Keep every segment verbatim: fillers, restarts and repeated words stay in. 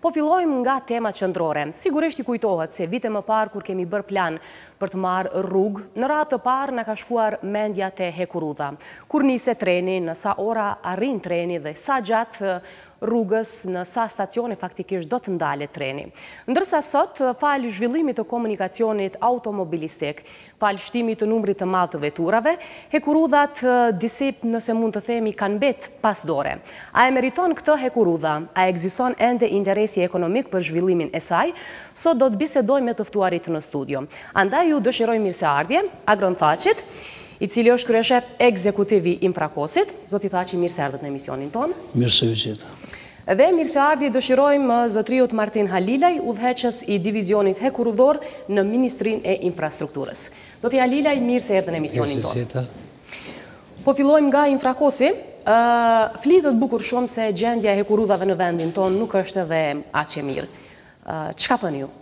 Po fillojmë nga tema qendrore. Sigurisht i kujtohet se vite më parë kur kemi bërë plan për të marrë rrugë, në radhë të parë na ka shkuar mendja te Hekurudha. Kur niste treni, në sa ora arrin treni dhe sa gjatë rrugës, në sa stacione faktikisht do të ndalet treni. Ndërsa sot, falë zhvillimit të komunikacionit automobilistik, falë shtimit të numrit të madh të veturave, Hekurudhat disip, nëse mund të themi, kanë bet pas dore. A e meriton këtë Hekurudha? A ekziston ende interesi ekonomik për zhvillimin e saj? Sot do të bisedojmë me të ftuarit në studio. Andaj ju dëshiroj mirëseardhje Agron Thaçit, i cili është kryeshef ekzekutivi Infrakosit. Zoti Thaçi, mirëseardhët në emisionin tonë. Mirëse u gjeta. Dhe mirëseardhje dëshirojmë zotriut Martin Halilaj, udhëheqës i divizionit Hekurudhor në Ministrinë e Infrastrukturës. Zoti Halilaj, mirë se erdhën në emisionin tonë. Po fillojmë nga Infrakosi. Flitet bukur shumë se gjendja e Hekurudhave në vendin tonë nuk është edhe aq e mirë. Çka thoni ju?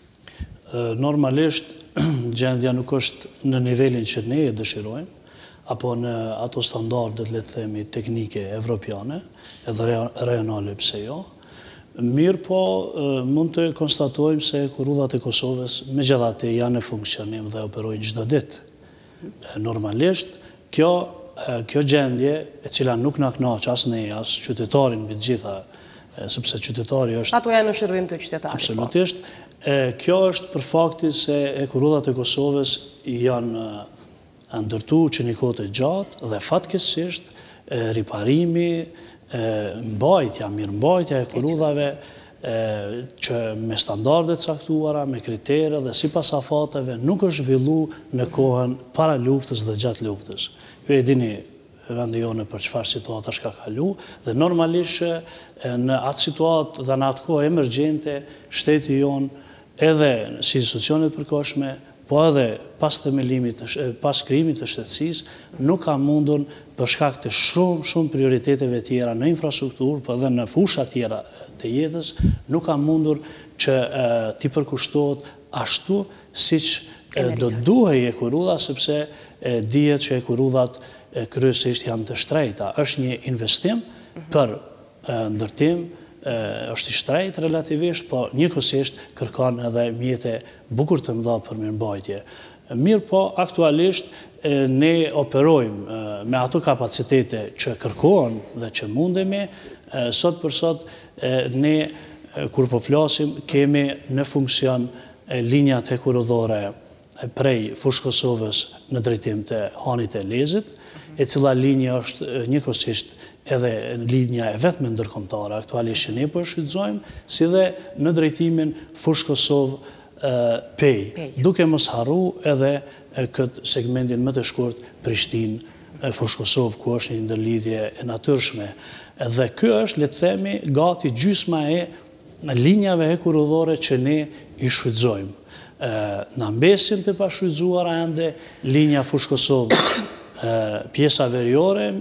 Normalisht gjendja nuk është në nivelin që ne e dëshirojmë, apo në ato standardet, le të themi, teknike evropiane, edhe rajonale, pse jo. Mirë po, mund të konstatojmë se Hekurudhat e Kosovës megjithatë janë në funksionim dhe operojnë çdo ditë. Normalisht, kjo kjo gjendje, e cila nuk na kënaq as ne, as qytetarin mbi të gjitha, sepse qytetari është... Ato janë në shërbim të qytetarit. Absolutisht. Kjo është për faktin se Hekurudhat e Kosovës janë ndërtu që një kohë të gjatë dhe fatkeqësisht riparimi, mbajtja, mirëmbajtja e Hekurudhave që me standardet caktuara, me kritere dhe sipas afateve nuk është zhvillu në kohën para luftës dhe gjatë luftës. Ju e dini vendi jonë për çfarë situata shka kalu dhe normalisht në atë situatë dhe në atë kohë emergjente shteti jonë edhe si institucionet përkohshme, po edhe pas themelimit, pas krijimit të shtetësisë, nuk ka mundur për shkak të shumë, shumë prioriteteve tjera në infrastrukturë, po edhe në fusha tjera të jetës, nuk ka mundur që t'i përkushtohet ashtu siç do duhej Hekurudha, sepse dihet që Hekurudhat kryesisht janë të shtrejta. Është një investim për ndërtim, është i shtrejt relativisht, po njëkohësisht kërkon edhe mjete bukur të mëdha për mirëmbajtje. Mirë po, aktualisht ne operojmë me ato kapacitete që kërkohen dhe që mundemi. Sot për sot ne, kur po flasim, kemi në funksion linjat hekurudhore prej Fushë Kosovës në drejtim të Hanit e Lezit, e cila linja është njëkohësisht edhe linja e vetme ndërkombëtare aktualisht që ne po shfrytëzojmë, si dhe në drejtimin Fushë Kosovë Pej, duke mos harru edhe këtë segmentin më të shkurt Prishtinë Fushë Kosovë, ku është një ndërlidhje e natyrshme. Dhe ky është, le të themi, gati gjysma e linjave hekurudhore që ne i shfrytëzojmë. Në mbesin të pashfrytëzuara ende linja Fushë Kosovë, pjesa veriore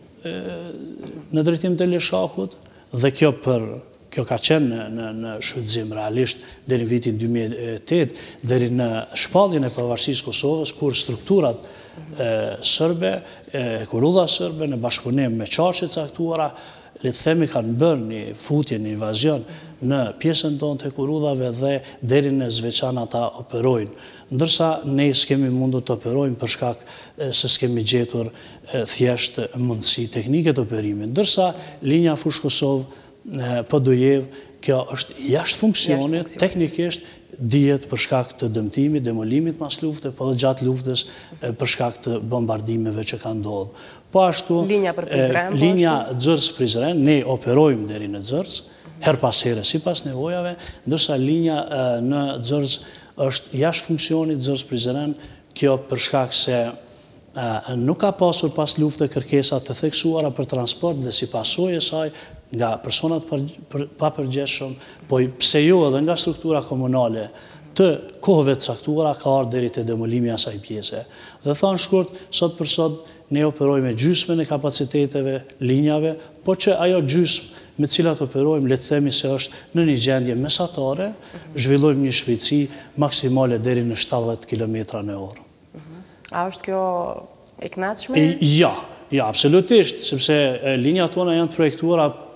në drejtim të Leshakut, dhe kjo për kjo ka qenë në shfrytëzim realisht deri në vitin dy mijë e tetë, deri në shpalljen e pavarësisë Kosovës, kur strukturat sërbe, Hekurudha sërbe, në bashkëpunim me çarqe caktuara, le të themi kanë bërë një futje, një invazion në pjesën tonë të Hekurudhave dhe deri në Zveçan ata operojnë. Ndërsa ne s'kemi mundur të operojnë për shkak se s'kemi gjetur thjesht mundësi teknike të operimit. Ndërsa linja Fushë Kosovë Podujev, kjo është jashtë funksionit, teknikisht dihet për shkak të dëmtimit, demolimit mas lufte, po dhe gjatë luftës për shkak të bombardimeve që kanë ndodhur. Po ashtu, linja për Prizren, linja Xërës-Prizren, ne operojmë deri në Xërës, her pas here si pas nevojave, ndërsa linja në Xërës është jashtë funksionit Xërës-Prizren, kjo për shkak se nuk ka pasur pas lufte kërkesa të theksuara për transport dhe si pasojë e saj nga personat pa përgjithshëm, po pse jo edhe nga struktura komunale të kohëve të caktuara ka ardhur deri te demolimi i asaj pjese. Dhe thon shkurt, sot për sot ne operojmë me gjysmën e kapaciteteve, linjave, po që ajo gjysmë me cilat operojmë, le të themi se është në një gjendje mesatare, zhvillojmë një shpejtësi maksimale deri në shtatëdhjetë kilometra në orë. A është kjo e kënaqshme? Ja, ja, absolutisht, sepse linjat tona janë projektuara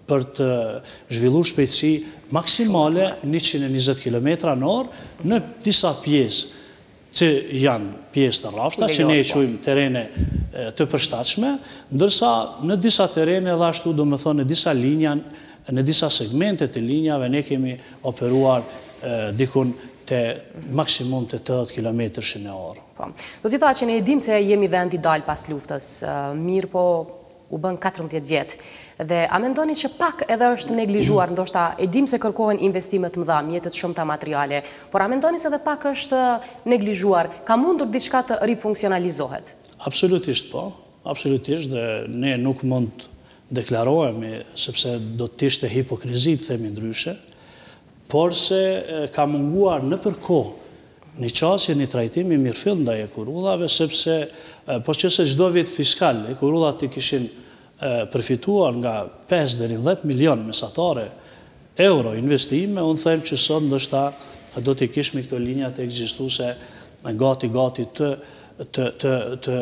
për të zhvilluar shpejtësi maksimale njëqind e njëzet kilometra në orë në disa pjesë që janë pjesë të rrafshta, që ne e quajmë terene të përshtatshme, ndërsa në disa terene dhe ashtu do më thonë në disa linja, në disa segmente të linjave ne kemi operuar dikun të maksimum të tetëdhjetë kilometra në orë. Do t'i tha që ne e dim se jemi vend i dalë pas luftës, mirë po u bën katërmbëdhjetë vjetë. Dhe a mendoni që pak edhe është neglizhuar, ndoshta e dim se kërkohen investimet mëdha, mjetet shumëta materiale, por a mendoni se edhe pak është neglizhuar, ka mundur diçka të rifunksionalizohet? Absolutisht po, absolutisht, dhe ne nuk mund deklarohemi, sepse do të ishte hipokrizit, themi ndryshe, por se ka munguar në përkohë një qasje, një trajtimi mirëfill ndaj Ekurullave, sepse po që se çdo vit fiskal, Ekurullat i kishin përfituar nga pesë deri në dhjetë milion mesatare euro investime, unë them që sot ndoshta do t'i kishme këto linjat e ekzistuese gati gati të të të të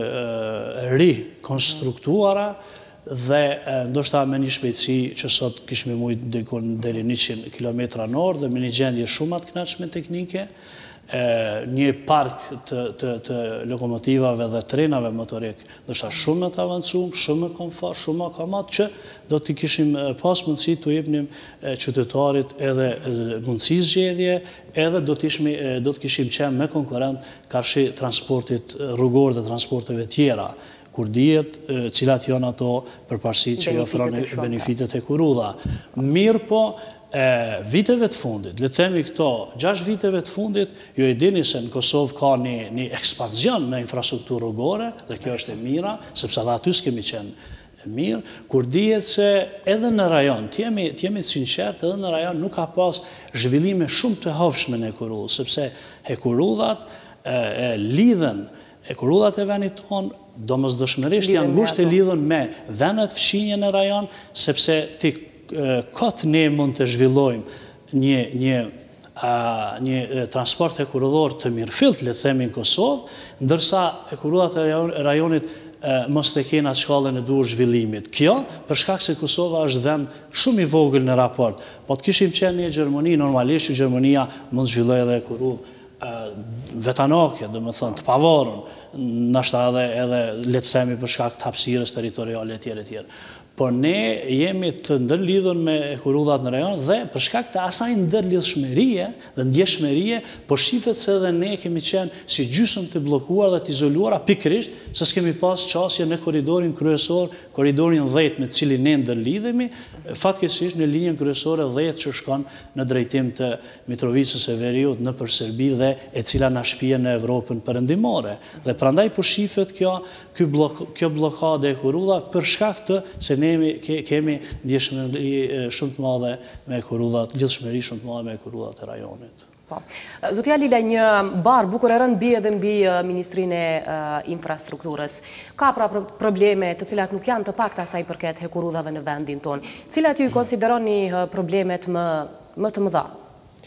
rikonstruktuara dhe ndoshta me një shpejtësi që sot kishme mujt dikun deri njëqind kilometra në orë dhe me një gjendje shumë të kënaqshme teknike, një park të lokomotivave dhe trenave motorik ndoshta shumë të avancuar, shumë komfort, shumë akamat, që do t'i kishim pas mundësi të jepnim qytetarit edhe mundësi zgjedhje, edhe do të kishim qenë me konkurrent karshi transportit rrugor dhe transporteve tjera, kur dihet cilat janë ato përparësitë që ofrojnë benefitet e Ekurulla. Mirë po, viteve të fundit, le të themi këto, gjashtë viteve të fundit, ju e dini se në Kosovë ka një ekspanzion në infrastrukturë rrugore, dhe kjo është e mira, sepse dhe aty s'kemi qenë mirë, kur dihet se edhe në rajon, t'jemi të sinqert, edhe në rajon nuk ka pas zhvillime shumë të hovshme në Ekurull, sepse Ekurullat lidhen, Ekurullat e venit tonë, domosdoshmërisht janë ngushtë të lidhën me venet fshinje në rajon, sepse ti këtë ne mund të zhvillojmë një transport ekurullor të mirëfillt, le të themi në Kosovë, ndërsa Ekurullat e rajonit mos të kenë atë shkallën e duhur zhvillimit. Kjo, për shkak se Kosova është vend shumë i vogël në raport. Po të kishim qenë një Gjermani, normalisht që Gjermania mund zhvilloj edhe Ekurull vetanake, dhe më thënë, të pavarën, nashta edhe, le të themi, për shkak të hapësirës territoriale e tjere tjere. Por ne jemi të ndërlidhur me Ekurullat në rajon dhe për shkak të asaj ndërlidhshmërie dhe ndjeshmërie, por shifet se edhe ne kemi qenë si gjysmë të bllokuar dhe të izoluara pikërisht se s'kemi pas qasje në korridorin kryesor, korridorin dhjetë me cilin ne ndërlidhemi, fatkeqësisht në linjën kryesore dhjetë që shkon në drejtim të Mitrovicës së Veriut nëpër Serbi dhe e cila na shpihen në Evropën perëndimore. Dhe prandaj po shifet kjo kjo bllokadë e Ekurulla për shkak të se ne kemi ndjeshmëri shumë të madhe me Ekurullat, lidhshmëri shumë të madhe me Ekurullat e rajonit. Po. Zotja Lila, një barë bukur e rënë bie edhe mbi Ministrinë e Infrastrukturës. Ka pra probleme të cilat nuk janë të pakta sa i përket Ekurullave në vendin tonë. Cilat ju i konsideroni problemet më të mëdha?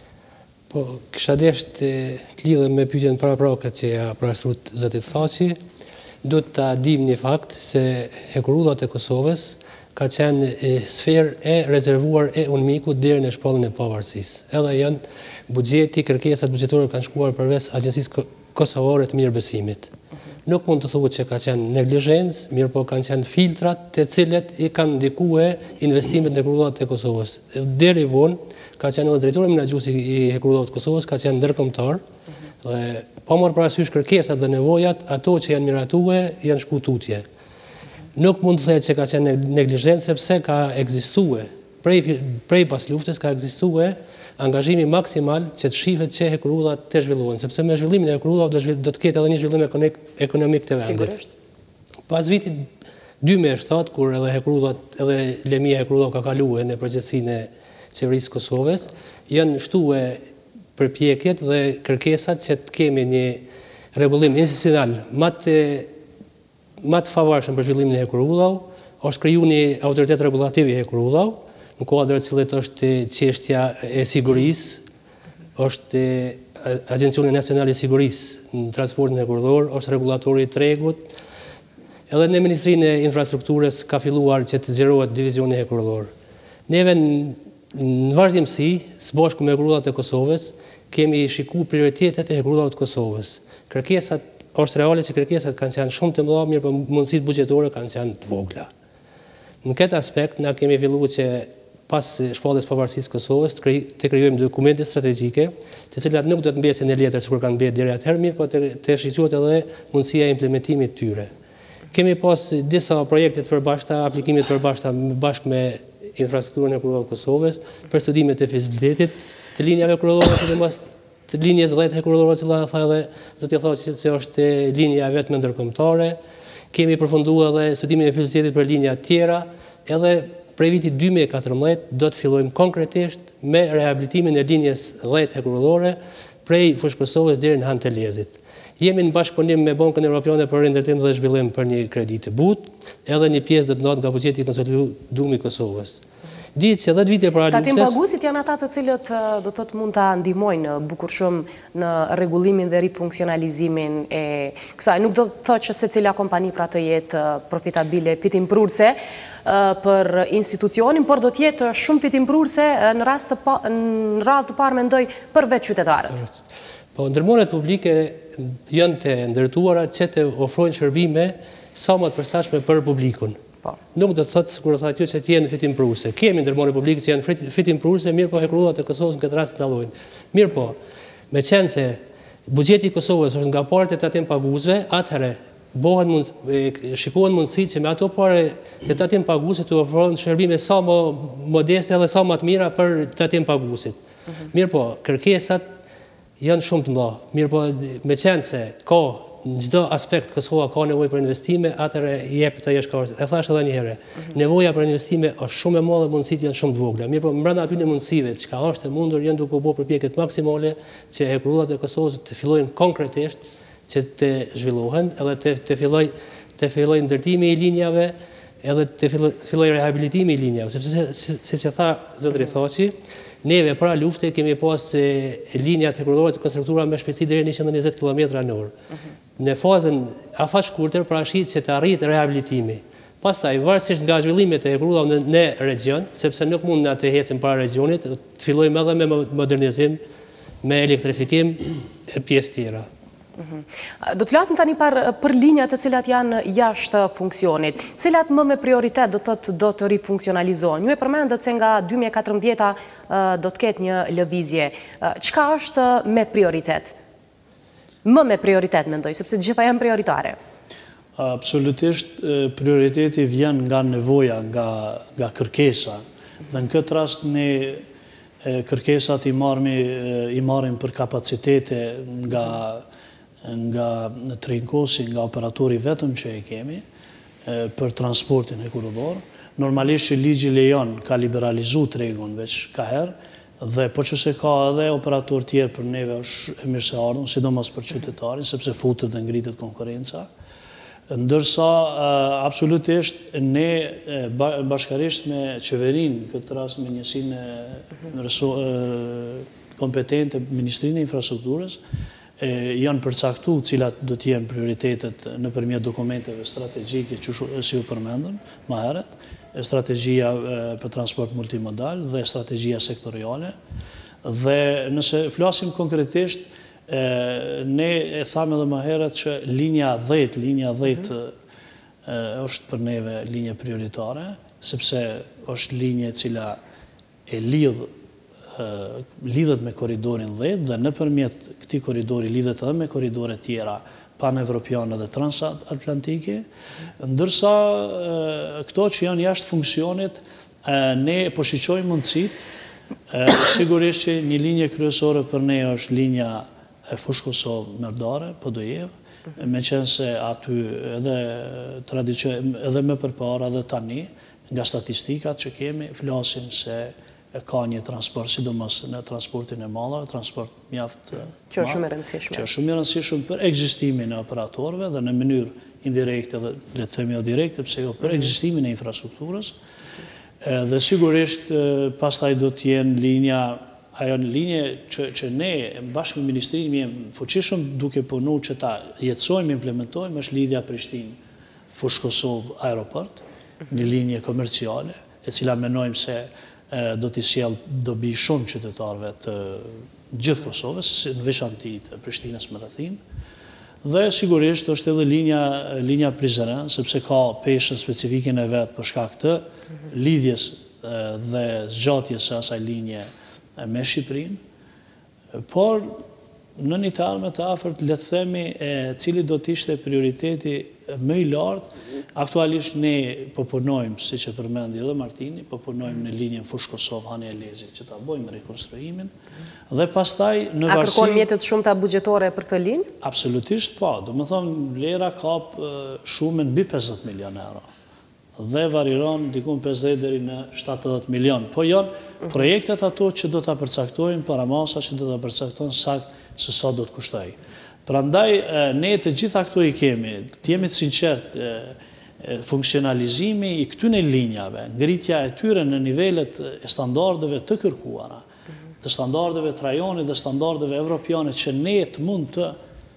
Po, kisha desh të lidhem me pyetjen paraprake që ja parashtrut zotit Thaçi. Do të dim një fakt se Ekurullat e Kosovës ka qenë sferë e rezervuar e UNMIK-u deri në shpallën e pavarësisë. Edhe janë buxheti, kërkesat buxhetore kanë shkuar përveç Agjencisë Kosovare të Mirëbesimit. Nuk mund të thuhet që ka qenë neglizhencë, mirë po kanë qenë filtrat të cilët i kanë ndikuar investimet në Ekurullat e Kosovës. Deri vonë ka qenë edhe drejtori menaxhuesi i Ekurullat të Kosovës, ka qenë ndërkombëtar. Dhe pa marrë parasysh kërkesat dhe nevojat, ato që janë miratue, janë shku tutje. Nuk mund të thotë që ka qenë neglizhencë, sepse ka ekzistuar, prej, prej pas luftës ka ekzistuar angazhimi maksimal që të shihet që Ekurullat të zhvillohen, sepse me zhvillimin e Ekurullave do të ketë edhe një zhvillim ekonomik të vendit. Sigurisht. Pas vitit dy mijë e shtatë, kur edhe Ekurullat, edhe Lemia Ekurullave ka kaluar në përgjegjësinë e qeverisë Kosovës, janë shtuar përpjekjet dhe kërkesat që të kemi një rregullim institucional më të më të favorshëm për zhvillimin e Ekurullave, është krijuar një autoritet rregullativ i Ekurullave, në kuadër të cilit është çështja e sigurisë, është Agencioni Nacional i Sigurisë në transportin ekurullor, është rregullatori i tregut. Edhe në Ministrinë e Infrastrukturës ka filluar që të zgjerohet divizioni ekurullor. Neve në vazhdimësi, së bashku me hekurullat e Kosovës, kemi shiku prioritetet e hekurullat të Kosovës. Kërkesat, është reale që kërkesat kanë qenë shumë të mëdha, mirë për mundësit bugjetore kanë qenë të vogla. Në këtë aspekt, na kemi fillu që pas shpalljes pavarësisë Kosovës, të krijojmë dokumente strategjike, të cilat nuk do të mbesin në letër sikur kanë mbetur deri atëherë, mirë, por të shqyrtohet edhe mundësia e implementimit të tyre. Kemi pas disa projekte të përbashkëta, aplikime të përbashkëta bashkë me infrastrukturën e kurorë të Kosovës, për studimet e fizibilitetit të linjave kurorore, sidomos të linjes dhjetë kurorore, që tha edhe zoti thotë se është linja vetëm ndërkombëtare. Kemi përfunduar edhe studimin e fizibilitetit për linja të tjera, edhe prej vitit dy mijë e katërmbëdhjetë do të fillojmë konkretisht me rehabilitimin e linjes dhjetë kurorore prej Fushë Kosovës deri në Han të Lezit. Jemi në bashkëpunim me Bankën Evropiane për Rindërtim dhe Zhvillim për një kredi të butë, edhe një pjesë do të ndahet nga buxheti konsoliduar i Kosovës. Dihet se dhjetë vite para luftës. Tatim paguesit janë ata të cilët do të thotë mund ta ndihmojnë bukur shumë në rregullimin dhe rifunksionalizimin e kësaj. Nuk do të thotë që secila kompani pra të jetë profitabile, fitimprurse për institucionin, por do të jetë shumë fitimprurse në rast të pa, në radhë të parë mendoj për vetë qytetarët. Po ndërmarrjet publike janë të ndërtuara që të ofrojnë shërbime sa më të përshtatshme për publikun. Nuk do të thotë sikur tha aty se të jenë fitimprurse. Kemi ndërmarrje publike që janë fitimprurse, mirë po hekurullat e Kosovës në këtë rast ndallojnë. Mirë po, me qenë se buxheti i Kosovës është nga parët e tatim paguesve, atëherë bëhen mund, shikohen mundësitë që me ato parë të tatim paguesit të ofrohen shërbime sa më modeste dhe sa më të mira për tatim paguesit. Mirë po, kërkesat janë shumë të mëdha. Mirë po, me qenë se ka në çdo aspekt Kosova ka nevojë për investime, atëherë jep të jesh kohë. E thash edhe një herë, nevoja për investime është shumë e madhe, mundësitë janë shumë të vogla. Mirë po, brenda atyre mundësive, çka është e mundur, janë duke u bërë përpjekjet maksimale që hekurullat e Kosovës të fillojnë konkretisht që të zhvillohen, edhe të, të filloj të filloj ndërtimi i linjave, edhe të filloj, filloj rehabilitimi i linjave, sepse siç e tha zotëri Thaçi, neve para lufte kemi pas linjat hekurore të konstruktuara me shpejtësi deri në njëqind e njëzet kilometra në orë. Në fazën afaq shkurtër parashit që të arrit rehabilitimi. Pastaj, varësisht nga zhvillimet e hekurave në, në region, sepse nuk mund na të ecim para regionit, të fillojmë edhe me modernizim, me elektrifikim e pjesë tjera. Do të flasim tani për, për linjat të cilat janë jashtë funksionit, cilat më me prioritet do të, do të rifunksionalizohen. Ju e përmendët se nga dy mijë e katërmbëdhjetë do të ketë një lëvizje. Çka është me prioritet? Më me prioritet, mendoj, sepse gjitha janë prioritare. Absolutisht, prioriteti vjen nga nevoja, nga, nga kërkesa. Dhe në këtë rast ne kërkesat i marrim, i marrim për kapacitete nga nga Trinkosi, nga operatori vetëm që e kemi për transportin hekuror. Normalisht që ligji lejon ka liberalizu tregun veç ka herë, dhe po që se ka edhe operator tjerë për neve është e mirë se ardhën, sidomos për qytetarin, sepse futet dhe ngritet konkurenca. Ndërsa, absolutisht, ne bashkarisht me qeverin, këtë rast me njësinë kompetente, Ministrinë e Infrastrukturës, janë përcaktu cilat do t'jenë prioritetet në përmjet dokumenteve strategjike që si u përmendën ma herët, strategjia për transport multimodal dhe strategjia sektoriale. Dhe nëse flasim konkretisht, ne e thamë edhe ma herët që linja dhjetë, linja dhjetë është për neve linje prioritare, sepse është linje cila e lidhë lidhet me koridorin dhjetë dhe në përmjet këti koridori lidhet edhe me koridore tjera pan-evropiane dhe transatlantike, ndërsa këto që janë jashtë funksionit, ne po shiqojmë mundësit, sigurisht që një linje kryesore për ne është linja e Fushë Kosovë-Merdare, Podojev, me qenë se aty edhe, edhe me përpara dhe tani, nga statistikat që kemi, flasin se ka një transport, sidomos në transportin e mallave, transport mjaft që është shumë e rëndësishme. Që është shumë e rëndësishme për ekzistimin e operatorëve dhe në mënyrë indirekte dhe le të themi jo direkte, pse jo për ekzistimin e infrastrukturës. Dhe sigurisht pastaj do të jenë linja, ajo në linje që, që ne bashkë me ministrinë jemi fuqishëm duke punu që ta jetësojmë, implementojmë, është lidhja Prishtinë Fushë Kosovë Aeroport, një linje komerciale, e cila menojmë se do t'i sjell dobi shumë qytetarëve të gjithë Kosovës, në veçanti të Prishtinës me rrethin. Dhe sigurisht është edhe linja, linja Prizren, sepse ka peshën specifike në vetë për shkak të lidhjes dhe zgjatjes së asaj linje me Shqipërinë. Por në një talë të afërt, le të themi, cili do të ishte prioriteti më i lartë. Aktualisht ne po punojmë, siç e përmendi edhe Martini, po punojmë në linjën Fushë Kosovë Hani Elezi që ta bëjmë rekonstruimin. Dhe pastaj në varësi. A kërkon mjetet shumëta buxhetore për këtë linjë? Absolutisht po. Do të thonë vlera kap shumë mbi pesëdhjetë milion euro. Dhe variron dikun pesëdhjetë deri në shtatëdhjetë milion. Po janë projektet ato që do ta përcaktojnë paramasa, që do ta përcaktojnë saktë se sa do të kushtoj. Prandaj ne të gjitha këto i kemi, të jemi të sinqertë, funksionalizimi i këtyre linjave, ngritja e tyre në nivelet e standardeve të kërkuara, të standardeve të rajonit dhe standardeve evropiane që ne të mund të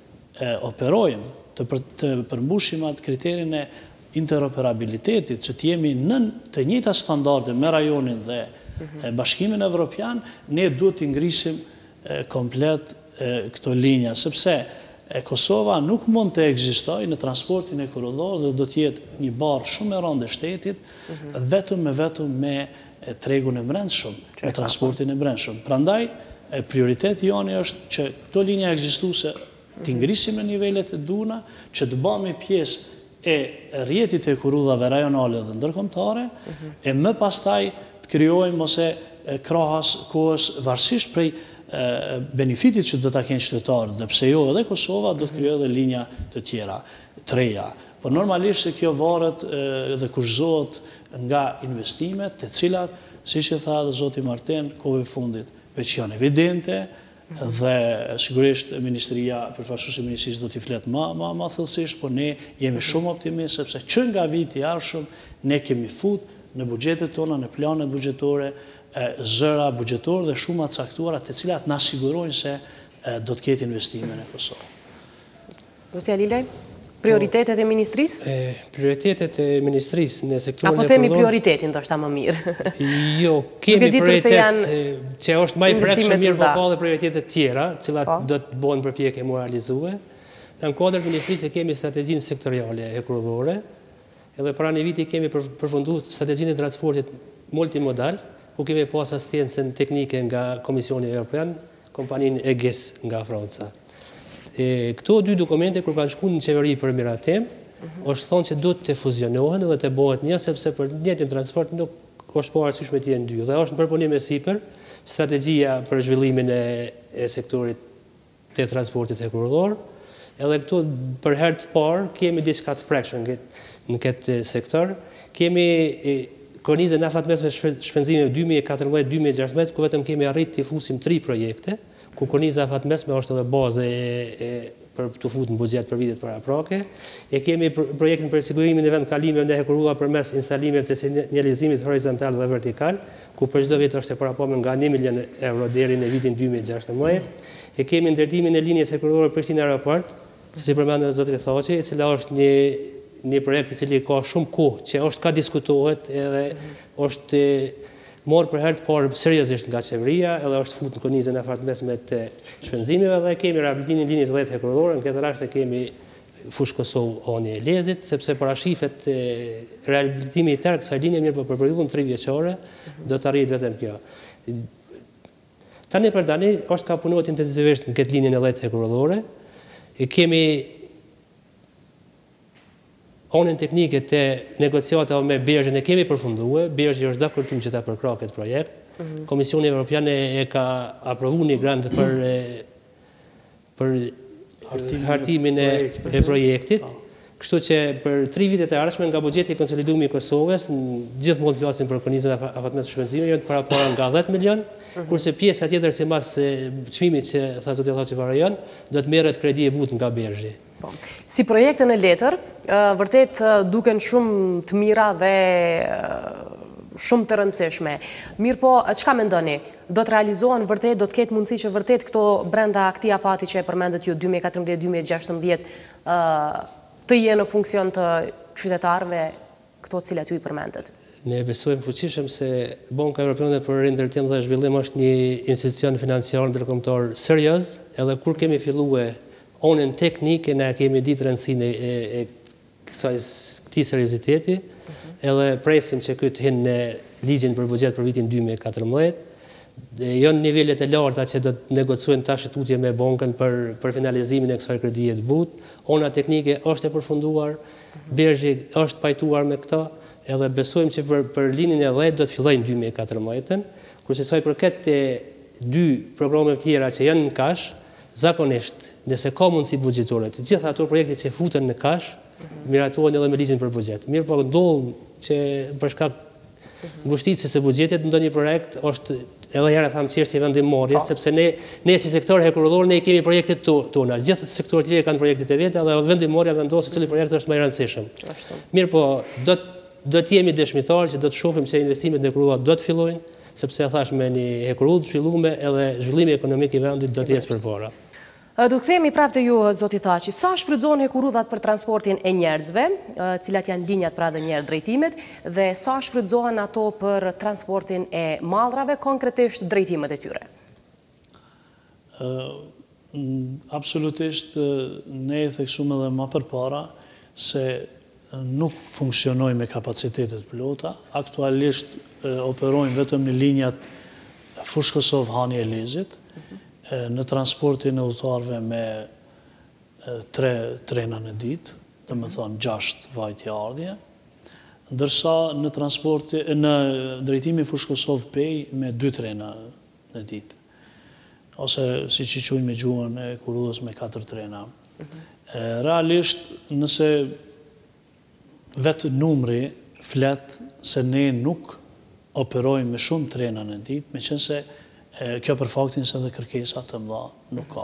operojmë, të përmbushim atë kriterin e interoperabilitetit, që të jemi në të njëjta standarde me rajonin dhe bashkimin evropian, ne duhet të ngrisim komplet këto linja, sepse Kosova nuk mund të ekzistojë në transportin e korridor dhe do të jetë një barë shumë e rëndë e shtetit, vetëm me vetëm me tregun e brendshëm, me transportin e brendshëm. Prandaj, prioriteti joni është që këto linja ekzistuese të ngrisim në nivelet e duhura, që të bëhemi pjesë e rrjetit e kurudhave rajonale dhe ndërkombëtare, e më pastaj të krijojmë ose krahas kohës varësisht prej benefitit që do ta kenë qytetarët, dhe pse jo edhe Kosova do të krijojë edhe linja të tjera, të reja. Por normalisht se kjo varet dhe kushtohet nga investimet, të cilat, siç e tha edhe zoti Martin, kohë fundit veç janë evidente, dhe sigurisht Ministria, përfaqësuesi i Ministrisë do t'i flet më më më thellësisht, por ne jemi shumë optimistë sepse që nga viti i ardhshëm ne kemi fut në buxhetet tona, në planet buxhetore, zëra buxhetore dhe shumë të caktuara të cilat na sigurojnë se do të ketë investime në Kosovë. Zotja Lilaj, prioritetet e Ministrisë? Prioritetet e Ministrisë në sektorin e Apo themi prioritetin, ndoshta më mirë. Jo, kemi prioritet që është më i prekshëm mirë, po ka edhe prioritetet tjera, të cilat do të bëhen përpjekje më realizue. Në kuadër Ministrisë kemi strategjinë sektoriale e korridore, edhe para një viti kemi përfunduar strategjinë e transportit multimodal, ku kemi pas asistencën teknike nga Komisioni Evropian, kompaninë E G I S nga Franca. Këto dy dokumente, kur kanë shkuar në qeveri për miratim, është thonë që duhet të fuzionohen dhe të bëhet një, sepse për njëjtin transport nuk është po arsyeshme të jenë dy. Dhe është në përpunim e sipër strategjia për zhvillimin e sektorit të transportit e korridor. Edhe këtu për herë të parë kemi diçka të prekshme në këtë sektor. Kemi kornizën afatmesme shpenzime dy mijë e katërmbëdhjetë dy mijë e gjashtëmbëdhjetë, ku vetëm kemi arritë të fusim tri projekte, ku korniza afatmesme është edhe bazë për të futur në buxhet për vitet paraprake. E kemi projektin për sigurimin e vendkalimeve ndaj korrudha përmes instalimeve të sinjalizimit horizontal dhe vertikal, ku për çdo vit është e paraprame nga një milion euro deri në vitin dy mijë e gjashtëmbëdhjetë. E kemi ndërtimin e linjës së korridore Prishtinë Aeroport, si përmendën zotri Thaçi, e cila është një një projekt i cili ka shumë kohë, që është ka diskutohet edhe është morë për herë të parë seriozisht nga qeveria, edhe është futur në kornizën e afatmesme të shpenzimeve, dhe kemi rehabilitimin e linjës dhjetë e korridore, në këtë rast e kemi Fushë Kosovë Hani Elezit, sepse parashifet rehabilitimi i tërë kësaj linje mirë për periudhën tri vjeçore do të arrijë vetëm kjo. Tani për tani është ka punuar intensivisht në këtë linjën e dhjetë e korridore. Kemi onën teknike të negociatave me Bergjën e kemi përfunduar. Bergjë është dakord që ta përkrah këtë projekt. Komisioni Evropian e ka aprovuar një grant për për hartimin e projektit. Kështu që për tri vitet e ardhshme nga buxheti i konsoliduar i Kosovës, gjithmonë flasim për kornizën e afatmesme shpenzime, janë para para nga dhjetë milion, kurse pjesa tjetër sipas çmimit që tha zoti Thaçi Varajan, do të merret kredi e butë nga Bergji. Si projekte në letër, vërtet duken shumë të mira dhe shumë të rëndësishme. Mirë po, çka mendoni? Do të realizohen vërtet, do të ketë mundësi që vërtet këto brenda këtij afati që e përmendet ju dy mijë e katërmbëdhjetë dy mijë e gjashtëmbëdhjetë të jenë në funksion të qytetarëve këto të cilat ju i përmendet? Ne besojmë fuqishëm se Banka Evropiane për Rindërtim dhe Zhvillim është një institucion financiar ndërkombëtar serioz, edhe kur kemi filluar onën teknike, ne kemi ditë rëndësinë e, e kësaj këtij serioziteti, edhe presim që ky të hinë në ligjin për buxhet për vitin dy mijë e katërmbëdhjetë. Janë nivelet e larta që do të negocojnë tash tutje me bankën për, për finalizimin e kësaj kredije të butë. Ona teknike është e përfunduar, Bergji është pajtuar me këta, edhe besojmë që për, për linjën e dhjetë do të fillojnë dy mijë e katërmbëdhjetën, kurse sa i përket e dy programeve tjera që janë në kash, zakonisht, nëse ka mundësi buxhetore, të gjitha ato projekte që futen në kash, miratohen edhe me ligjin për buxhet. Mirë po ndodh që për shkak ngushticës së buxhetit ndonjë projekt është edhe herë tham çështje vendimmarrje, sepse ne ne si sektor hekurudhor ne kemi projektet tona. Gjithë sektorët tjerë kanë projektet e veta dhe vendimmarrja vendos se cili projekt është më i rëndësishëm. Mirë po, do të do të jemi dëshmitar që do të shohim se investimet në hekurudha do të fillojnë, sepse thash me një hekurudhë të filluar edhe zhvillimi ekonomik i vendit do të ecë përpara. Do të kthehemi prapë te ju, zoti Thaçi. Sa shfrytëzohen hekurudhat për transportin e njerëzve, cilat janë linjat pra dhe njerë drejtimet, dhe sa shfrytëzohen ato për transportin e mallrave, konkretisht drejtimet e tyre? Uh, absolutisht, ne e theksuam edhe më përpara se nuk funksionojnë me kapacitetet plota. Aktualisht uh, operojnë vetëm në linjat Fushë-Kosovë-Hani Elezit, në transportin e udhëtarëve me tre trena në ditë, dhe me thonë gjasht vajtje ardhje, ndërsa në, në drejtimi Fushë-Kosovë-Pej me dy trena në ditë, ose si që quajnë me gjuhën e hekurudhës me katër trena. Realisht, nëse vetë numri flet se ne nuk operojmë me shumë trena në ditë, me qenë se kjo për faktin se dhe kërkesa të mëdha nuk ka.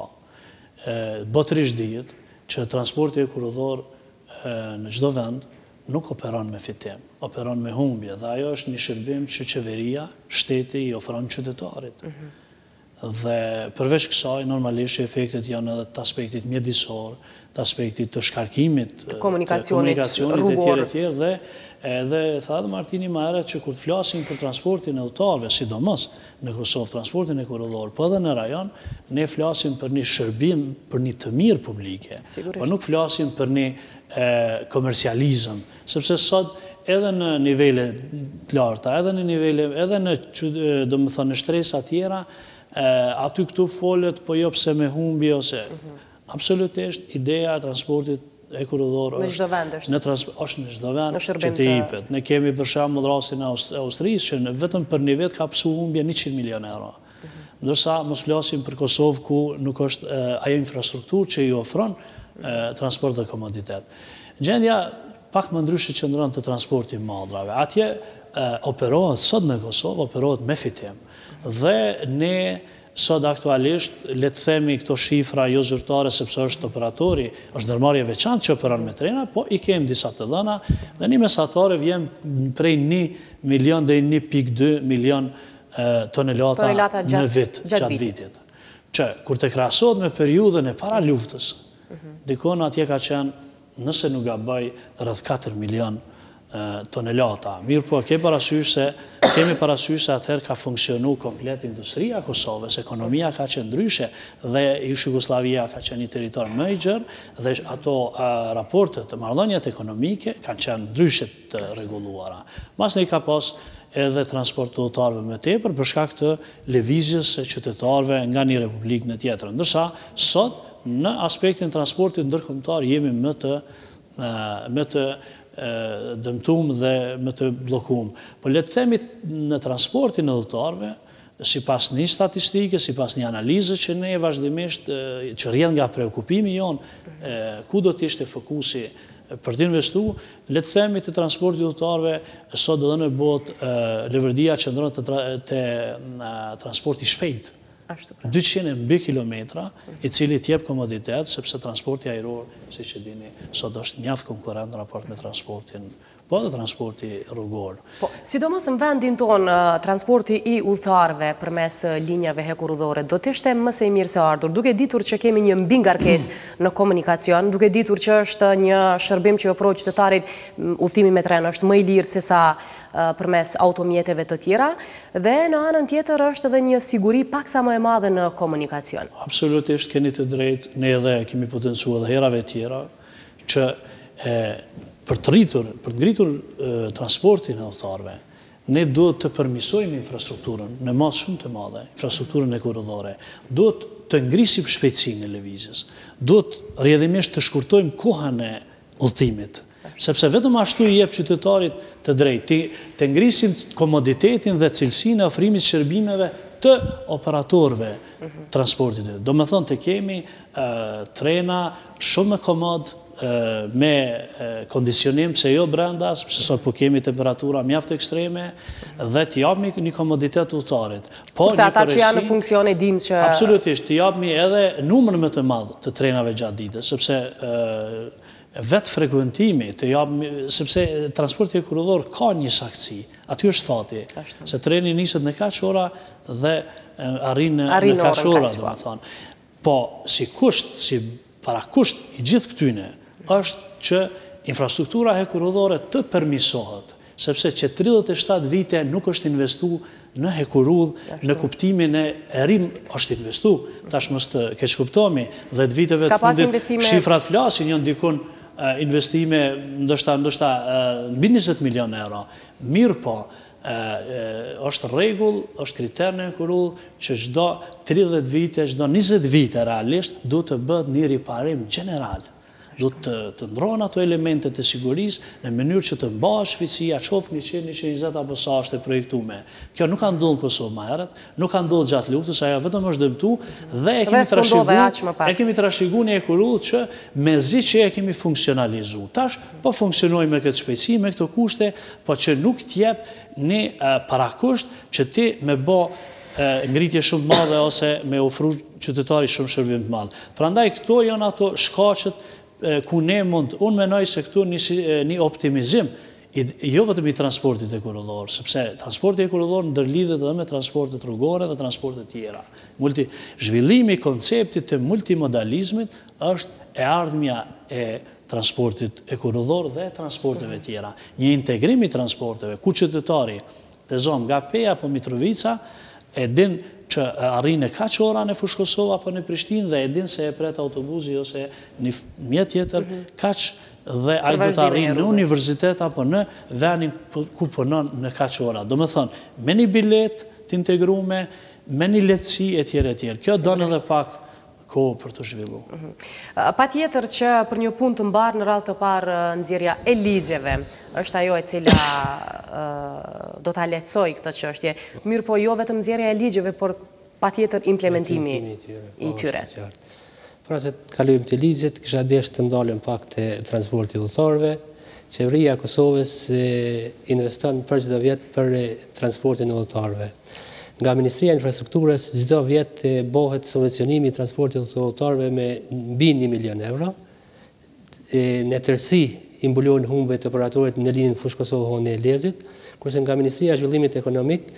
Botërisht dihet që transporti hekurudhor në çdo vend nuk operon me fitim, operon me humbje, dhe ajo është një shërbim që qeveria, shteti i ofron qytetarit. Dhe përveç kësaj, normalisht efektet janë edhe të aspektit mjedisor, të aspektit të shkarkimit, të komunikacionit rrugor, e tjerë, dhe edhe tha dhe Martini më herët që kur të flasim për transportin e udhëtarëve, sidomos në Kosovë, transportin e hekurudhor, po edhe në rajon, ne flasim për një shërbim, për një të mirë publike, po nuk flasim për një komercializëm, sepse sot edhe në nivele të larta, edhe në nivele, edhe në, do më thënë, në shtresa tjera, aty këtu folet, po jo pse me humbje ose absolutisht ideja e transportit hekurudhor është në çdo vend që të jepet. Ne kemi për shembull rastin e Austrisë që vetëm për një vit ka psu humbje njëqind milion euro. Ndërsa mos flasim për Kosovë ku nuk është ajo infrastrukturë që i ofron transport dhe komoditet. Gjendja pak më ndryshe qëndron të transportit mallrave. Atje operohet sot në Kosovë, operohet me fitim. Dhe ne sot aktualisht, le të themi këto shifra jo zyrtare, sepse është operatori, është ndërmarrje veçantë që operon me trena, po i kemi disa të dhëna, dhe një mesatare vjen prej një milion dhe një pikë dy milion tonelata në vit, gjatë vitit. Që, kur të krahasohet me periudhën e para luftës, dikon atje ka qenë, nëse nuk gaboj, rreth katër milion tonelata. Mirë po, kemi parasysh se kemi parasysh se atëherë ka funksionu komplet industria Kosovës, ekonomia ka qenë ndryshe dhe Jugoslavia ka qenë një territor më i gjerë dhe ato raportet të marrëdhëniet ekonomike kanë qenë ndryshe të rregulluara. Mas ne ka pas edhe transport të udhëtarëve më tepër për shkak të lëvizjes së qytetarëve nga një republikë në tjetrën. Ndërsa sot në aspektin transportit ndërkombëtar jemi më të më të dëmtum dhe më të blokum. Po le të themi në transportin e udhëtarëve, si pas një statistike, si pas një analizë që ne vazhdimisht, që rrjedh nga preokupimi jonë, ku do të ishte fokusi për të investu, le të themi të transporti udhëtarëve, sot do në botë Levërdia qëndron të transporti shpejt. dyqind mbi kilometra, i cili t'jep komoditet, sepse transporti ajror, si që dini, sot është mjaft konkurent në raport me transportin po dhe transporti rrugor. Po, sidomos në vendin tonë, transporti i udhëtarëve përmes linjave hekurudhore, do të ishte më së miri se ardhur, duke ditur që kemi një mbingarkesë në komunikacion, duke ditur që është një shërbim që ofrohet qytetarit, udhtimi me tren është më i lirë se sa përmes automjeteve të tjera, dhe në anën tjetër është edhe një siguri paksa më e madhe në komunikacion. Absolutisht, keni të drejtë, ne edhe kemi potencuar edhe herave tjera, që për të rritur, për të ngritur transportin e udhëtarëve, ne duhet të përmisojmë infrastrukturën në masë shumë të madhe, infrastrukturën hekurudhore, duhet të ngrisim shpejtësinë e lëvizjes, duhet rrjedhimisht të shkurtojmë kohën e udhëtimit, sepse vetëm ashtu i jep qytetarit të drejtë, të ngrisim komoditetin dhe cilësinë e ofrimit shërbimeve të operatorëve transportit. Do me thonë të kemi trena shumë më komod, me kondicionim se jo brenda, sepse sot po kemi temperatura mjaft ekstreme, dhe të japmi një komoditet udhëtarit. Përse ata që janë në funksion e dim që... Absolutisht, të japmi edhe numër më të madh të trenave gjatë ditës, sepse vetë frekuentimi, të japmi, sepse transporti hekurudhor ka një saktësi, aty është fati, se treni niset në kaq ora dhe arrin në kaq ora, do me thonë. Po, si kusht, si para kusht i gjithë këtyne, është që infrastruktura hekurudhore të përmisohet, sepse që tridhjetë e shtatë vite nuk është investu në hekurudh, në kuptimin e erim është investu, tash mos të keq kuptomi, dhe të viteve të fundit shifrat flasin, janë dikun investime ndoshta ndoshta mbi njëzet milion euro. Mirë po, është rregull, është kriter në hekurudh që çdo tridhjetë vite, çdo njëzet vite realisht duhet të bëhet një riparim gjeneral. Do të ndrohen ato elemente të sigurisë në mënyrë që të mbahet shpejtësia, qoftë një qind, një qind e njëzet apo sa është e projektuar. Kjo nuk ka ndodhur në Kosovë më herët, nuk ka ndodhur gjatë luftës, ajo vetëm është dëmtuar dhe e kemi trashëguar, e kemi trashëguar një hekurudh që mezi që e kemi funksionalizuar. Tash po funksionojmë me këtë shpejtësi, me këto kushte, po që nuk t'jep një parakusht që ti me bë ngritje shumë madhe ose me ofru qytetarit shumë shërbim të madh. Prandaj këto janë ato shkaqet ku ne mund, unë menoj se këtu një optimizim, jo vetëm i transportit hekurudhor, sepse transporti hekurudhor ndërlidhet edhe me transportet rrugore dhe transportet tjera. Zhvillimi i konceptit të multimodalizmit është e ardhmja e transportit hekurudhor dhe transporteve tjera. Një integrim i transporteve, ku qytetari të zonë nga Peja apo Mitrovica, e din që arrin e kaq ora në Fushë Kosovë apo në Prishtinë dhe e din se e pret autobusi ose një mjet tjetër kaq dhe ai do të arrijë në universitet apo në vendin ku punon në kaq ora. Do të thonë, me një bilet të integruar, me një lehtësi etj etj. Kjo don edhe pak kohë për të zhvilluar. Patjetër që për një punë të mbarë në radhë të parë nxjerrja e ligjeve është ajo e cila do ta lehtësoj këtë çështje. Mirë po jo vetëm nxjerrja e ligjeve, por patjetër implementimi i tyre. Pra se të kalojmë të ligjet, kisha deshë të ndalem pak të transporti udhëtarëve. Qeveria e Kosovës investon për çdo vjet për transportin e udhëtarëve. Nga Ministria e Infrastrukturës çdo vjet bëhet subvencionimi i transportit udhëtarëve me mbi një milion euro. Në tërësi i mbulohen humbet të operatorit në linjën Fushë Kosovë e Lezit, kurse nga Ministria e Zhvillimit Ekonomik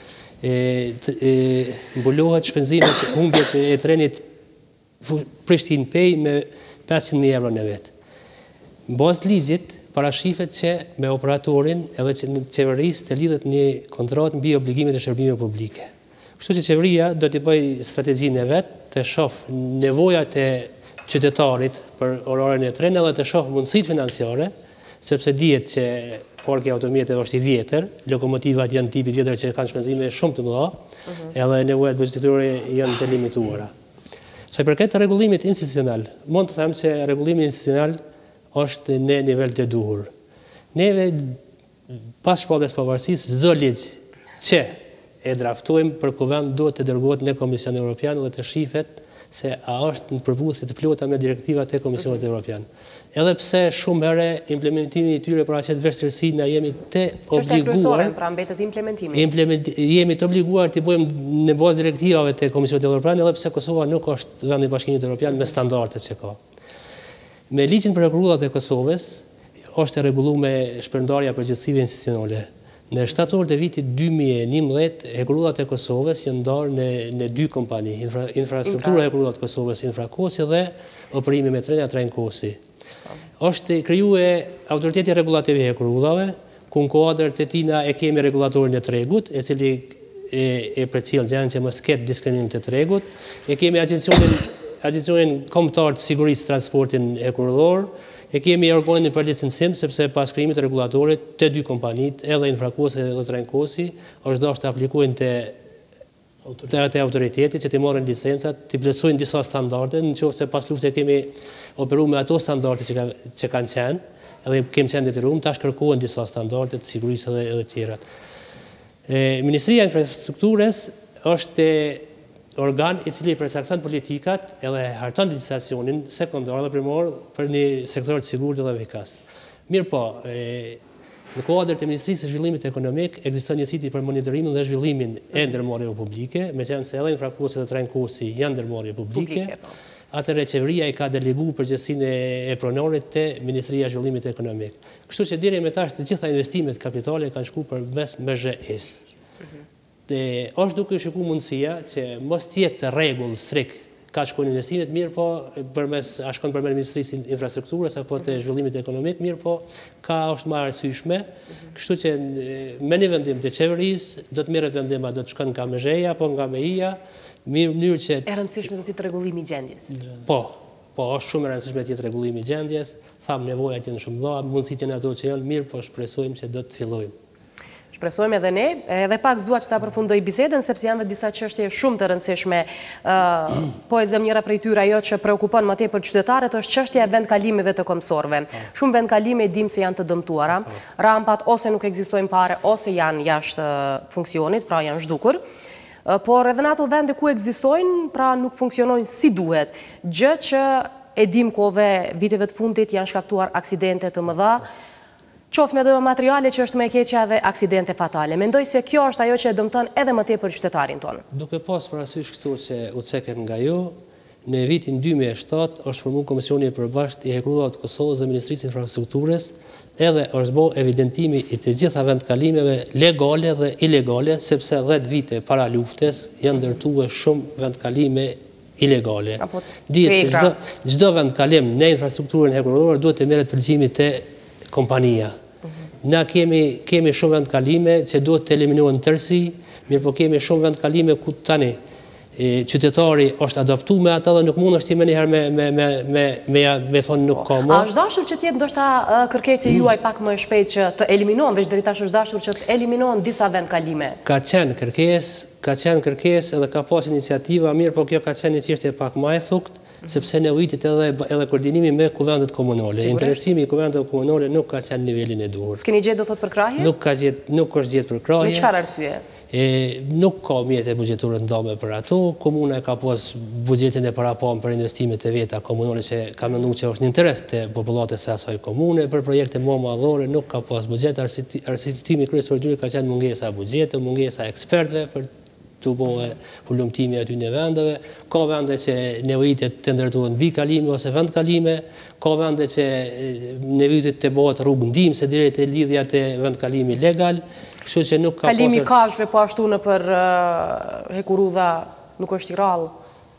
mbulohet shpenzimet humbjet e trenit Prishtinë-Pej me pesëqind mijë euro në vit. Në bazë ligjit parashifet që me operatorin edhe që në qeverisë të lidhet një kontratë mbi obligimet e shërbimeve publike. Kështu që qeveria do të bëjë strategjinë e vet, të shoh nevojat e qytetarit për oraren e trenit dhe të shoh mundësitë financiare, sepse dihet që parki automjeteve është i vjetër, lokomotivat janë tipi vjetër që kanë shpenzime shumë të mëdha, edhe nevojat buxhetore janë të limituara. Sa i përket rregullimit institucional, mund të them se rregullimi institucional është në nivel të duhur. Neve pas shpalljes pavarësisë, çdo ligj që e draftojmë për kuvend duhet të dërgohet në Komisionin Evropian dhe të shihet se a është në përputhje të plota me direktivat e Komisionit Evropian. Edhe pse shumë herë implementimi i tyre paraqet vështirësi, na jemi të obliguar, pra mbetet implementimi. Jemi të obliguar të bëjmë në bazë direktivave të Komisionit Evropian, edhe pse Kosova nuk është vend i Bashkimit Evropian me standardet që ka. Me ligjin për hekurudhat e Kosovës është e rregulluar shpërndarja përgjegjësive institucionale. Në shtator të vitit dy mijë e njëmbëdhjetë, hekurullat e Kosovës janë ndarë në, në dy kompani, infra, infrastruktura e hekurullat të Kosovës, Infrakosi dhe operimi me trenja Trenkosi. Është krijuar autoriteti regulativ i hekurullave, ku në kuadër të tina e kemi regulatorin e tregut, e cili e, e përcjell gjën që mos ketë diskriminim të tregut, e kemi agjencionin agjencionin kombëtar të sigurisë transportin hekurullor, e kemi organin për licencim, sepse pas krijimit të regulatorit të dy kompanit, edhe Infrakosi dhe Trenkosi, është dashur të aplikojnë të të autoritetit që të marrin licencat, të plotësojnë disa standarde, nëse pas luftës kemi operuar me ato standarde që, ka, që kanë qenë, edhe kemi qenë detyruar, tash kërkohen disa standarde të sigurisë edhe edhe të tjerat. Ministria e Infrastrukturës është organ i cili përcakton politikat edhe harton legjislacionin sekondar dhe primar për një sektor të sigurt dhe efikas. Mirë po, e, në kuadër të Ministrisë së Zhvillimit Ekonomik ekziston një siti për monitorimin dhe zhvillimin e ndërmarrjeve publike, meqense edhe Infrakosi dhe Trenkosi janë ndërmarrje publike. publike Atëherë qeveria i ka deleguar përgjegjësinë e pronorit te Ministria e Zhvillimit Ekonomik. Kështu që deri më tash të gjitha investimet kapitale kanë shkuar përmes M Z S. Dhe është duke shikuar mundësia që mos të jetë rregull strikt ka shkon investimet, mirë po përmes a shkon përmes Ministrisë Infrastrukturës apo të Zhvillimit Ekonomik, mirë po ka është më arsyeshme, kështu që me një vendim të qeverisë do të merret vendima, do të shkon nga M Z S-ja apo nga M I-ja, në mënyrë që e rëndësishme do të jetë rregullimi i gjendjes. Po, po është shumë e rëndësishme të jetë rregullimi i gjendjes, tham nevojat janë shumë mëdha, mundësitë janë ato që janë, mirë po shpresojmë që do të fillojmë. Shpresojmë edhe ne, edhe pak s'dua që ta përfundoj bisedën, sepse janë dhe disa çështje shumë të rëndësishme. Uh, po e zëm njëra prej tyre ajo që preokupon më tepër qytetarët është çështja e vendkalimeve të komsorëve. Shumë vendkalime dim se janë të dëmtuara, rampat ose nuk ekzistojnë fare ose janë jashtë funksionit, pra janë zhdukur. Por edhe në ato vende ku ekzistojnë, pra nuk funksionojnë si duhet. Gjë që e dim kove viteve të fundit janë shkaktuar aksidente të mëdha, qoftë me do materiale që është më e keqja dhe aksidente fatale. Mendoj se kjo është ajo që e dëmton edhe më tepër qytetarin tonë. Duke pas parasysh këtu që u ceket nga ju, në vitin dy mijë e shtatë është formuar Komisioni i Përbashkët i Hekurullavë të Kosovës dhe Ministrisë së Infrastrukturës, edhe është bërë evidentimi i të gjitha vendkalimeve legale dhe ilegale, sepse dhjetë vite para luftës janë ndërtuar shumë vendkalime ilegale. Dihet se çdo vendkalim në infrastrukturën hekurullore duhet të merret përgjigjimi te kompania. Na kemi kemi shumë vendkalime që duhet të eliminohen tërësi, mirë po kemi shumë vendkalime ku tani qytetari është adaptuar me ata dhe nuk mund është me njëherë me, me, me, me, me, me thonë nuk ka më. A është dashur që tjetë ndoshta kërkesë juaj pak më shpejt që të eliminohen, veç deri tash është dashur që të eliminohen disa vendkalime? Ka qenë kërkesë, ka qenë kërkesë edhe ka pas iniciativa, mirë po kjo ka qenë një çështje pak më e thuktë, sepse nevojitet edhe, edhe koordinimi me kuvendet komunale. Interesimi i kuvendeve komunale nuk ka qenë nivelin e duhur. S'keni gjetë do thot për krahje? Nuk ka gjetë, nuk është gjetë për krahje. Me çfarë arsye? E, nuk ka mjete bugjetore ndame për ato, komuna ka pas bugjetin e parapam për investimet e veta komunale që ka menduar që është në interes të popullatës së asaj komune, për projekte më madhore nuk ka pas bugjet, arsyetimi kryesor i ka qenë mungesa bugjete, mungesa ekspertëve për të bëhe hulumtimi aty në vendeve, ka vende që nevojitet të ndërtohen mbi kalime ose vend kalime, ka vende që nevojitet të bëhet rrugë ndim se direkt e lidhja të vend kalimi legal, kështu që nuk ka kalimi kafshëve po ashtu në për uh, Hekurudha nuk është i rrallë.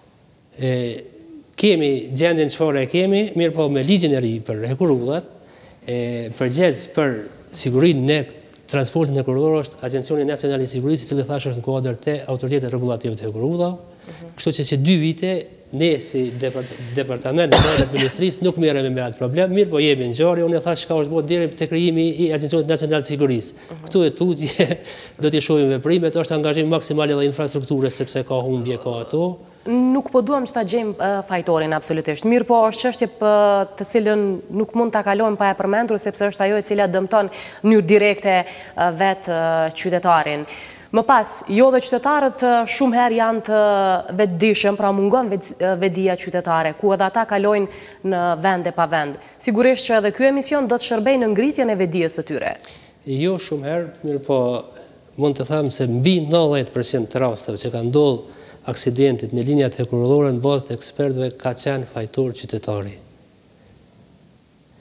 Kemi gjendjen çfarë e kemi, mirë po me ligjin e ri për Hekurudhat, përgjegjës për sigurinë në transportin e Hekurudhave është Agjencioni Nacional i Sigurisë, i cili thash është në kuadër të autoritetit regulativ të Hekurudhave. Kështu që që dy vite ne si departament në ministrisë nuk merremi me atë problem, mirë po jemi në ngjarje, unë e thash çka është bërë deri te krijimi i Agjencionit Nacional të Sigurisë. Këtu e tutje do të shohim veprimet, është angazhim maksimal edhe infrastrukturës sepse ka humbje ka ato. Nuk po duam që ta gjejmë uh, fajtorin absolutisht. Mirë po është çështje për të cilën nuk mund ta kalojmë pa e përmendur sepse është ajo e cila dëmton në mënyrë direkte uh, vetë uh, qytetarin. Më pas, jo dhe qytetarët uh, shumë herë janë të vetëdijshëm, pra mungon vet, uh, vetëdia qytetare, ku edhe ata kalojnë në vende pa vend. Sigurisht që edhe ky emision do të shërbejë në ngritjen e vetëdijes së tyre. Jo shumë herë, mirë po mund të them se mbi nëntëdhjetë përqind të rasteve që kanë ndodhur aksidentit në linjat hekurudhore në bazë të ekspertëve ka qenë fajtor qytetari.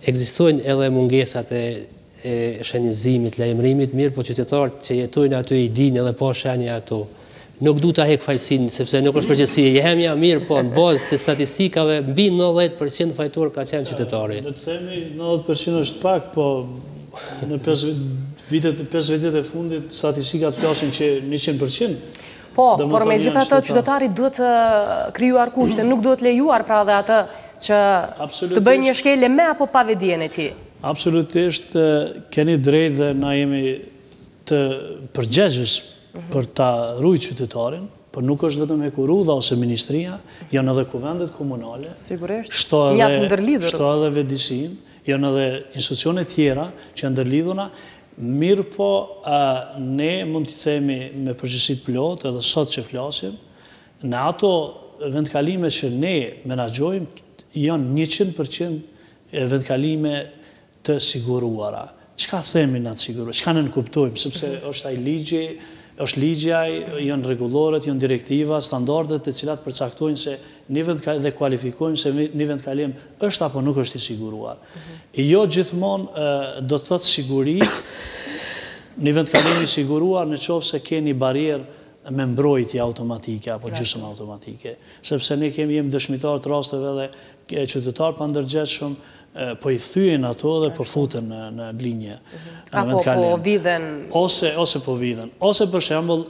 ekzistojnë edhe mungesat e e shenjëzimit, lajmërimit, mirë, po qytetarët që jetojnë aty i dinë edhe pa shenja ato. Nuk du ta hek fajsin, sepse nuk është përgjithësi. Jehemja mirë, po në bazë të statistikave, mbi nëntëdhjetë përqind fajtor ka qenë qytetari. Në të themi, nëntëdhjetë përqind është pak, po në pesë vitet, pesë vitet e fundit, statistikat flasin që njëqind përqind. Po, por me gjitha të qytetarit duhet krijuar kushte, nuk duhet lejuar pra dhe atë që të bëjnë një shkele me apo pa vedjen e ti. Absolutisht, keni drejt dhe na jemi të përgjegjës për ta rujt qytetarin, për nuk është vetëm Hekurudha ose Ministria, janë edhe kuvendet komunale, Sigurisht, shto njatë ndërlidhur. Shto edhe vedisin, janë edhe institucione tjera që ndërlidhuna, mirë po ne mund të themi me përgjithësit plot, edhe sot që flasim, në ato vendkalime që ne menaxhojmë, janë njëqind përqind vendkalime të siguruara. Çka themi në të siguruar? Çka ne nënkuptojmë? Sepse është ai ligji, është ligjaj, janë rregullorët, janë direktiva, standardet të cilat përcaktojnë se një vendkalim dhe kualifikojnë se një vendkalim është apo nuk është i siguruar. Jo gjithmonë do të thotë siguri, një vendkalim i siguruar në qoftë se keni barierë me mbrojtje automatike apo gjysmë automatike. Sepse ne kemi jemi dëshmitar të rasteve dhe qytetarë pa ndërgjegjshëm po i thyen ato dhe po futen në linje. Apo po vidhen. Ose po vidhen. Ose për shembull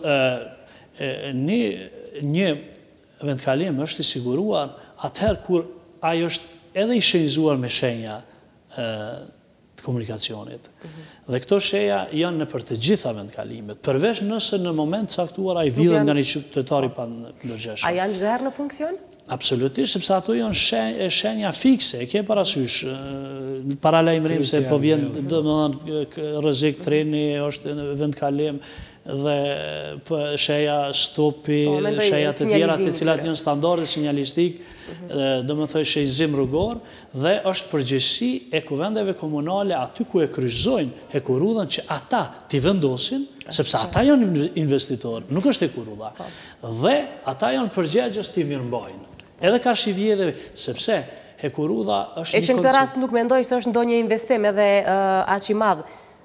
një vendkalim është i siguruar atëherë kur ai është edhe i shenjëzuar me shenja të komunikacionit. Dhe këto shenja janë në për të gjitha vendkalimet, përveç nëse në moment caktuar ai vidhen nga një qytetari pa ndërgjegjshëm. A janë çdo herë në funksion? Absolutisht, sepse ato janë shenja fikse, e ke parasysh, para lajmërim se po vjen rrezik treni, është në vendkalim dhe shenja stopi, shenja të tjera të cilat janë standarde sinjalistik, do më thoj shenjëzim rrugor, dhe është përgjegjësi e kuvendeve komunale aty ku e kryqëzojnë Hekurudhën që ata t'i vendosin, sepse ata janë investitorë, nuk është Hekurudha, dhe ata janë përgjegjës t'i mirëmbajnë. Edhe ka shivjedhe, sepse Hekurudha është... E që në këtë rast nuk mendoj se është ndonjë investim edhe aq i madh.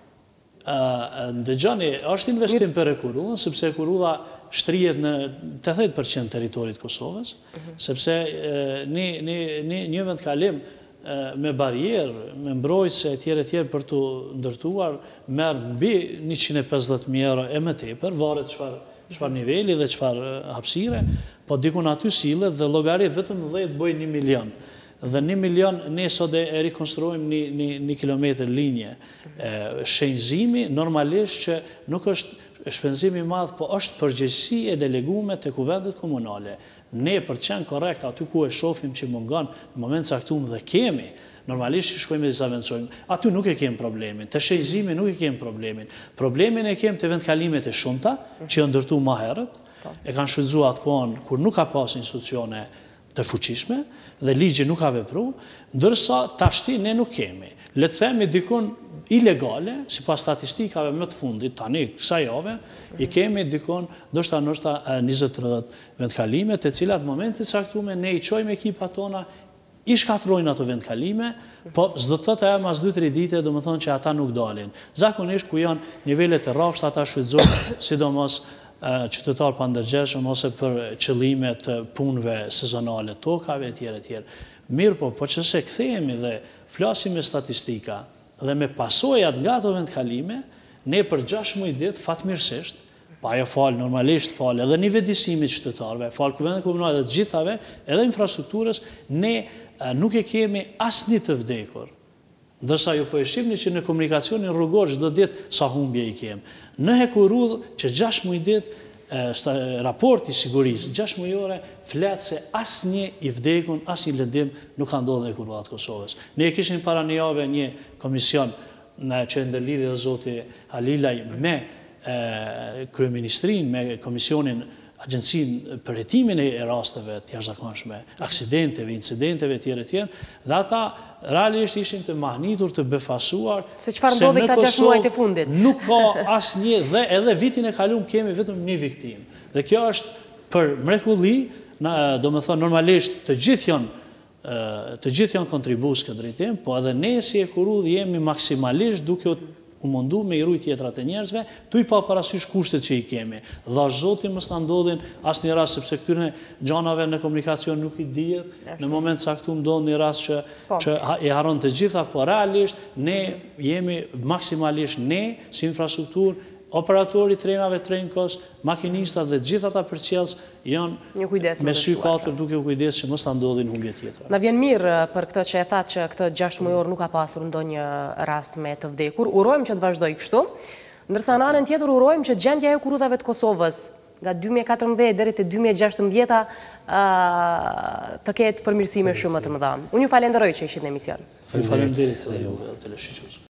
Ndëgjoni, është investim për Hekurudhën, sepse Hekurudha shtrihet në tetëdhjetë përqind territorit Kosovës, sepse një vendkalim me barierë, me mbrojtëse e tjerë e tjerë për të ndërtuar, merë mbi njëqind e pesëdhjetë mijë euro e më tepër, varet çfarë niveli dhe çfarë hapësire, po dikun aty sillet dhe llogarit vetëm dhjetë bëjnë një milion. Dhe një milion ne sot e rikonstruojmë një kilometër linje. Shenjëzimi normalisht që nuk është shpenzimi madh, po është përgjegjësi e deleguar te kuvendet komunale. Ne për të qenë korrekt aty ku e shohim që mungon në moment caktuar dhe kemi, normalisht që shkojmë dhe zavendësojmë. Aty nuk e kemë problemin, të shenjëzimi nuk e kemë problemin. Problemin e kemë të vendkalimet e shumta, që janë ndërtuar më herët, e kanë shfrytzuar atë kohën kur nuk ka pas institucione të fuqishme dhe ligji nuk ka vepruar, ndërsa tashti ne nuk kemi. Le të themi dikun ilegale, sipas statistikave më të fundit, tani kësaj jave, i kemi dikun ndoshta ndoshta njëzet tridhjetë vendkalime, të cilat në momentin e caktuar ne i çojmë ekipat tona, i shkatrojnë ato vendkalime, po s'do të thotë ajo mas dy tre dite, do të thonë që ata nuk dalin. Zakonisht ku janë nivelet e rrafshta ata shfrytëzojnë, sidomos qytetar pa ndërgjegjshëm ose për qëllime të punëve sezonale, tokave etj etj. Mirë po, po çse kthehemi dhe flasim me statistika dhe me pasojat nga ato vendkalime, ne për gjashtë ditë fatmirësisht, pa ajo fal normalisht fal edhe një vedisimit qytetarëve, fal kuvendet komunale dhe të gjithave, edhe infrastrukturës, ne nuk e kemi asnjë të vdekur. Ndërsa ju po e shihni që në komunikacionin rrugor çdo ditë sa humbje i kemi. Në Hekurudhë që gjashtë ditë raporti i sigurisë gjashtë mujore flet se asnjë i vdekur, asnjë lëndim nuk ka ndodhur në Hekurudhat Kosovës. Ne kishim para një jave një komision që ndërlidhi dhe zoti Halilaj me kryeministrinë, me komisionin Agjencinë për hetimin e rasteve të jashtëzakonshme, aksidenteve, incidenteve etj etj, dhe ata realisht ishin të mahnitur, të befasuar se çfarë ndodhi këta gjashtë muajt e fundit. Nuk ka asnjë dhe edhe vitin e kaluar kemi vetëm një viktimë. Dhe kjo është për mrekulli, do të thonë normalisht të gjithë janë të gjithë janë kontribues këtë drejtim, po edhe ne si Ekurudh jemi maksimalisht duke u mundu me i rujt tjetrat e njerëzve, tu i pa parasysh kushtet që i kemi. Dhash Zoti mos na ndodhin as një rast, sepse këtyre gjanave në komunikacion nuk i dihet, në moment saktum ndodh një rast që, që e haron të gjitha, po realisht ne jemi maksimalisht ne si infrastrukturë, operatori trenave Trenkos, makinistat dhe gjitha ata përcjellës janë me sy katër duke u kujdes që mos ta ndodhin humbje tjetra. Na vjen mirë për këtë që e thatë që këtë gjashtë mujor nuk ka pasur ndonjë rast me të vdekur. Urojmë që të vazhdoj kështu, ndërsa në anën tjetër urojmë që gjendja e Ekurudhave të Kosovës nga dy mijë e katërmbëdhjetë deri te dy mijë e gjashtëmbëdhjetë të ketë përmirësime shumë më të mëdha. Unë ju falenderoj që ishit në emision. Faleminderit edhe juve, teleshiqës.